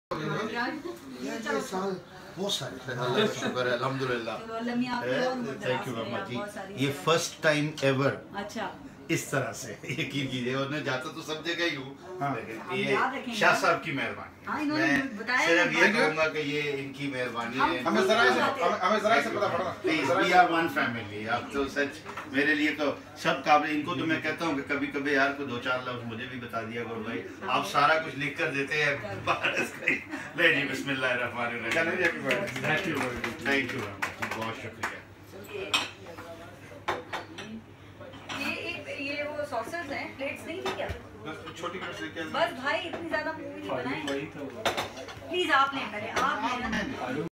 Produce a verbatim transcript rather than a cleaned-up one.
ये साल बहुत सारे अल्लाह का शुक्र है अल्हम्दुलिल्लाह। थैंक यू मामा जी। ये फर्स्ट टाइम एवर अच्छा इस तरह से यकीन कीजिए, और मैं जाता तो सब जगह ही हूँ, हाँ। लेकिन ये शाह साहब की मेहरबानी। मैं सिर्फ ये कहूँगा कि ये इनकी मेहरबानी है। हमें जरा से हमें जरा से पता पड़ा। Please we are one family. आप तो सच मेरे लिए तो सब काबिल। इनको तो मैं कहता हूँ कि कभी कभी यार को दो चार लफ्ज मुझे भी बता दिया करो भाई, आप सारा कुछ लिख कर देते हैं। ले जी बिस्मिल्लाहिर्रहमानिर्रहीम। थैंक यू बहुत शुक्रिया। ये वो सॉसेस हैं, प्लेट्स नहीं थी क्या? छोटी प्लेट्स लेके बस भाई इतनी ज्यादा मूवी नहीं बनाए। प्लीज आप नहीं करें, आप